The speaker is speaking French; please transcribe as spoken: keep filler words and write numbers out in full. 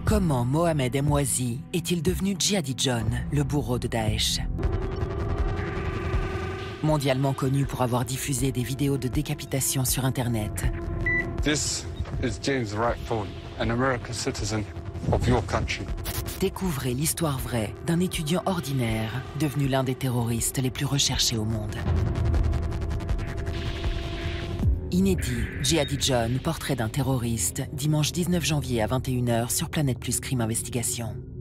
Comment Mohamed Emwazi est-il devenu Jihadi John, le bourreau de Daesh? Mondialement connu pour avoir diffusé des vidéos de décapitation sur Internet. This is James Wright-Phone, an American citizen of your country. Découvrez l'histoire vraie d'un étudiant ordinaire devenu l'un des terroristes les plus recherchés au monde. Inédit, Jihadi John, portrait d'un terroriste, dimanche dix-neuf janvier à vingt et une heures sur Planète Plus Crime Investigation.